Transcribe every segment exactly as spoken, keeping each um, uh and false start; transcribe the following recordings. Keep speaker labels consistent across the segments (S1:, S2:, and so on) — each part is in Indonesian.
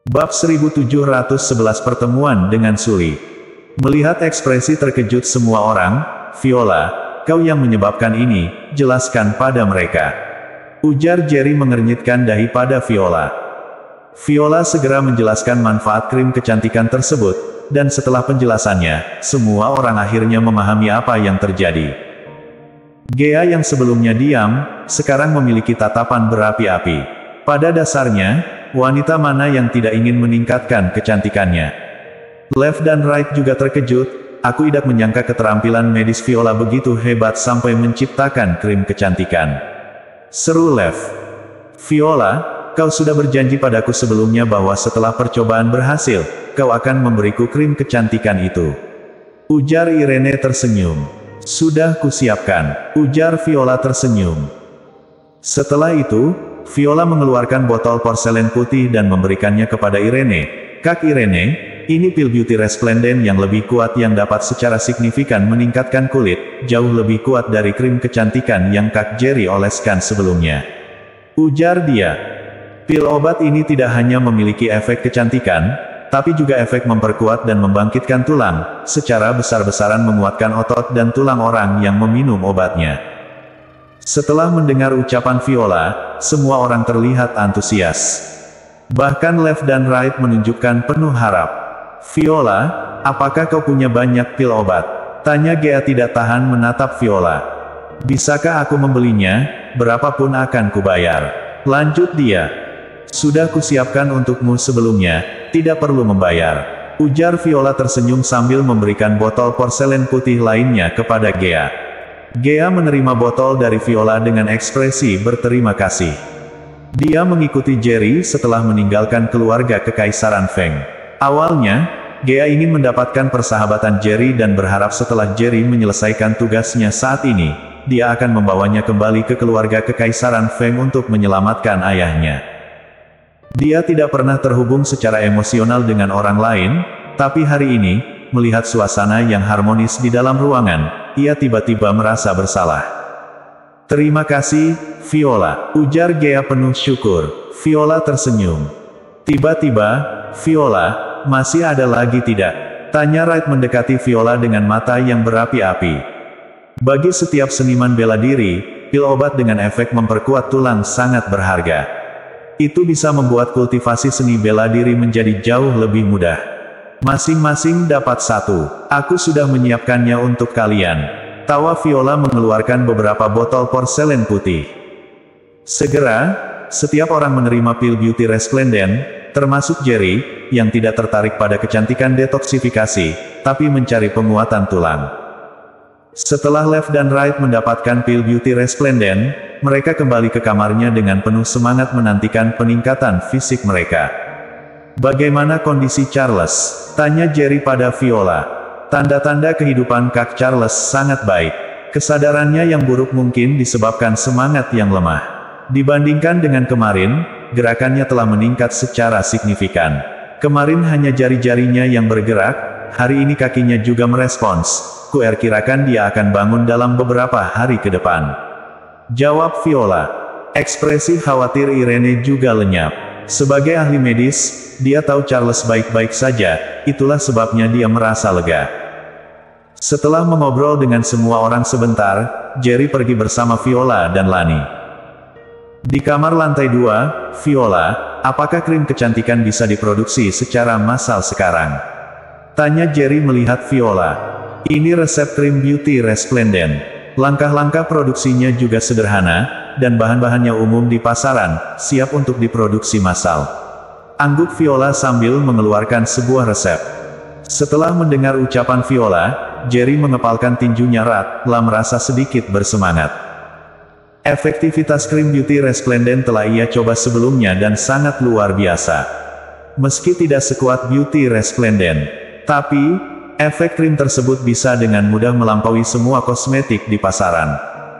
S1: Bab seribu tujuh ratus sebelas Pertemuan dengan Sully. Melihat ekspresi terkejut semua orang, "Viola, kau yang menyebabkan ini, jelaskan pada mereka," ujar Jerry mengernyitkan dahi pada Viola. Viola segera menjelaskan manfaat krim kecantikan tersebut, dan setelah penjelasannya, semua orang akhirnya memahami apa yang terjadi. Gea yang sebelumnya diam, sekarang memiliki tatapan berapi-api. Pada dasarnya, wanita mana yang tidak ingin meningkatkan kecantikannya? Lev dan Wright juga terkejut. Aku tidak menyangka keterampilan medis Viola begitu hebat sampai menciptakan krim kecantikan, seru Lev. "Viola, kau sudah berjanji padaku sebelumnya bahwa setelah percobaan berhasil, kau akan memberiku krim kecantikan itu," ujar Irene tersenyum. "Sudah kusiapkan," ujar Viola tersenyum. Setelah itu, Viola mengeluarkan botol porselen putih dan memberikannya kepada Irene. "Kak Irene, ini pil beauty resplendent yang lebih kuat yang dapat secara signifikan meningkatkan kulit, jauh lebih kuat dari krim kecantikan yang Kak Jerry oleskan sebelumnya," ujar dia. Pil obat ini tidak hanya memiliki efek kecantikan, tapi juga efek memperkuat dan membangkitkan tulang, secara besar-besaran menguatkan otot dan tulang orang yang meminum obatnya. Setelah mendengar ucapan Viola, semua orang terlihat antusias. Bahkan Lev dan Wright menunjukkan penuh harap. "Viola, apakah kau punya banyak pil obat?" tanya Gea tidak tahan menatap Viola. "Bisakah aku membelinya? Berapapun akan kubayar," lanjut dia. "Sudah kusiapkan untukmu sebelumnya, tidak perlu membayar," ujar Viola tersenyum sambil memberikan botol porselen putih lainnya kepada Gea. Gea menerima botol dari Viola dengan ekspresi berterima kasih. Dia mengikuti Jerry setelah meninggalkan keluarga Kekaisaran Feng. Awalnya, Gea ingin mendapatkan persahabatan Jerry dan berharap setelah Jerry menyelesaikan tugasnya saat ini, dia akan membawanya kembali ke keluarga Kekaisaran Feng untuk menyelamatkan ayahnya. Dia tidak pernah terhubung secara emosional dengan orang lain, tapi hari ini, melihat suasana yang harmonis di dalam ruangan, ia tiba-tiba merasa bersalah. "Terima kasih, Viola," ujar Gea penuh syukur. Viola tersenyum. Tiba-tiba, "Viola, masih ada lagi tidak?" tanya Wright mendekati Viola dengan mata yang berapi-api. Bagi setiap seniman bela diri, pil obat dengan efek memperkuat tulang sangat berharga. Itu bisa membuat kultivasi seni bela diri menjadi jauh lebih mudah. "Masing-masing dapat satu. Aku sudah menyiapkannya untuk kalian," tawa Viola mengeluarkan beberapa botol porselen putih. Segera, setiap orang menerima pil beauty resplendent, termasuk Jerry, yang tidak tertarik pada kecantikan detoksifikasi, tapi mencari penguatan tulang. Setelah Lev dan Wright mendapatkan pil beauty resplendent, mereka kembali ke kamarnya dengan penuh semangat menantikan peningkatan fisik mereka. "Bagaimana kondisi Charles?" tanya Jerry pada Viola. "Tanda-tanda kehidupan Kak Charles sangat baik. Kesadarannya yang buruk mungkin disebabkan semangat yang lemah. Dibandingkan dengan kemarin, gerakannya telah meningkat secara signifikan. Kemarin hanya jari-jarinya yang bergerak, hari ini kakinya juga merespons. Kuperkirakan dia akan bangun dalam beberapa hari ke depan," jawab Viola. Ekspresi khawatir Irene juga lenyap. Sebagai ahli medis, dia tahu Charles baik-baik saja, itulah sebabnya dia merasa lega. Setelah mengobrol dengan semua orang sebentar, Jerry pergi bersama Viola dan Lani. Di kamar lantai dua, "Viola, apakah krim kecantikan bisa diproduksi secara massal sekarang?" tanya Jerry melihat Viola. "Ini resep krim beauty resplendent. Langkah-langkah produksinya juga sederhana, dan bahan-bahannya umum di pasaran, siap untuk diproduksi massal," angguk Viola sambil mengeluarkan sebuah resep. Setelah mendengar ucapan Viola, Jerry mengepalkan tinjunya erat, lah merasa sedikit bersemangat. Efektivitas krim beauty resplendent telah ia coba sebelumnya dan sangat luar biasa. Meski tidak sekuat beauty resplendent, tapi efek krim tersebut bisa dengan mudah melampaui semua kosmetik di pasaran.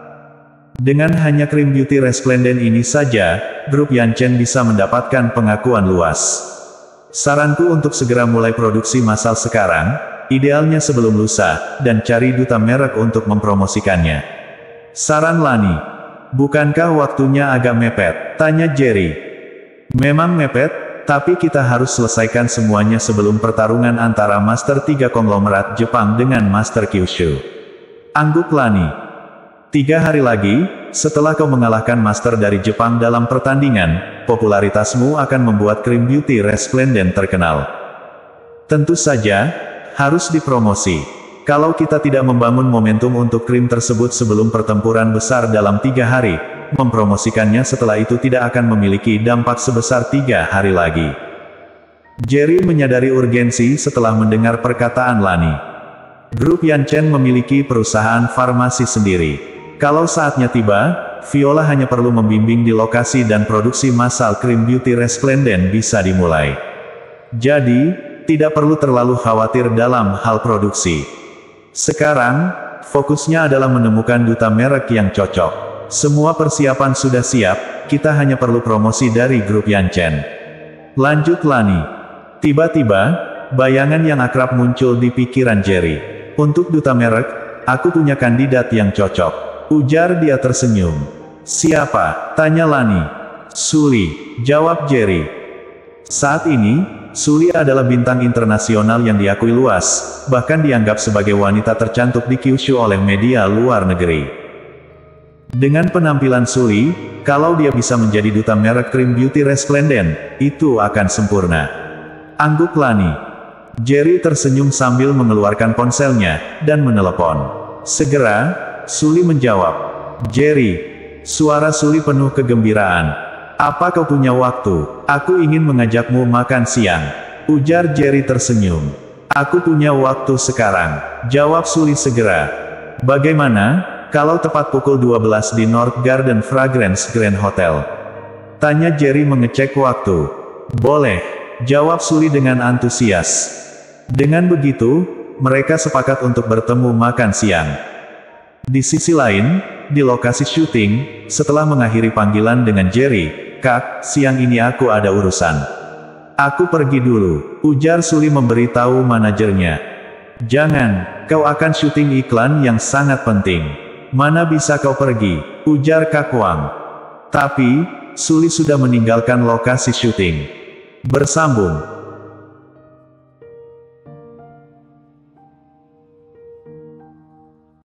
S1: Dengan hanya krim beauty resplendent ini saja, grup Yanchen bisa mendapatkan pengakuan luas. Saranku untuk segera mulai produksi massal sekarang, idealnya sebelum lusa, dan cari duta merek untuk mempromosikannya, saran Lani. "Bukankah waktunya agak mepet?" tanya Jerry. "Memang mepet, tapi kita harus selesaikan semuanya sebelum pertarungan antara Master tiga konglomerat Jepang dengan Master Kyushu. Angguk Lani. Tiga hari lagi, setelah kau mengalahkan Master dari Jepang dalam pertandingan, popularitasmu akan membuat krim beauty resplendent terkenal. Tentu saja, harus dipromosi. Kalau kita tidak membangun momentum untuk krim tersebut sebelum pertempuran besar dalam tiga hari, mempromosikannya setelah itu tidak akan memiliki dampak sebesar tiga hari lagi. Jerry menyadari urgensi setelah mendengar perkataan Lani. Grup Yanchen memiliki perusahaan farmasi sendiri. Kalau saatnya tiba, Viola hanya perlu membimbing di lokasi dan produksi massal krim beauty resplendent bisa dimulai. Jadi, tidak perlu terlalu khawatir dalam hal produksi. Sekarang, fokusnya adalah menemukan duta merek yang cocok. Semua persiapan sudah siap, kita hanya perlu promosi dari grup Yanchen. Lanjut Lani. Tiba-tiba, bayangan yang akrab muncul di pikiran Jerry. Untuk duta merek, aku punya kandidat yang cocok. Ujar dia tersenyum. Siapa? Tanya Lani. Sully, jawab Jerry. Saat ini, Sully adalah bintang internasional yang diakui luas, bahkan dianggap sebagai wanita tercantik di Kyushu oleh media luar negeri. Dengan penampilan Sully, kalau dia bisa menjadi duta merek krim beauty resplendent, itu akan sempurna. Angguk Lani. Jerry tersenyum sambil mengeluarkan ponselnya, dan menelepon. Segera, Sully menjawab. Jerry. Suara Sully penuh kegembiraan. Apa kau punya waktu? Aku ingin mengajakmu makan siang. Ujar Jerry tersenyum. Aku punya waktu sekarang. Jawab Sully segera. Bagaimana, kalau tepat pukul dua belas di North Garden Fragrance Grand Hotel? Tanya Jerry mengecek waktu. Boleh. Jawab Sully dengan antusias. Dengan begitu, mereka sepakat untuk bertemu makan siang. Di sisi lain, di lokasi syuting, setelah mengakhiri panggilan dengan Jerry, Kak, siang ini aku ada urusan. Aku pergi dulu, ujar Sully memberitahu manajernya. Jangan, kau akan syuting iklan yang sangat penting. Mana bisa kau pergi, ujar Kak Wang. Tapi, Sully sudah meninggalkan lokasi syuting. Bersambung.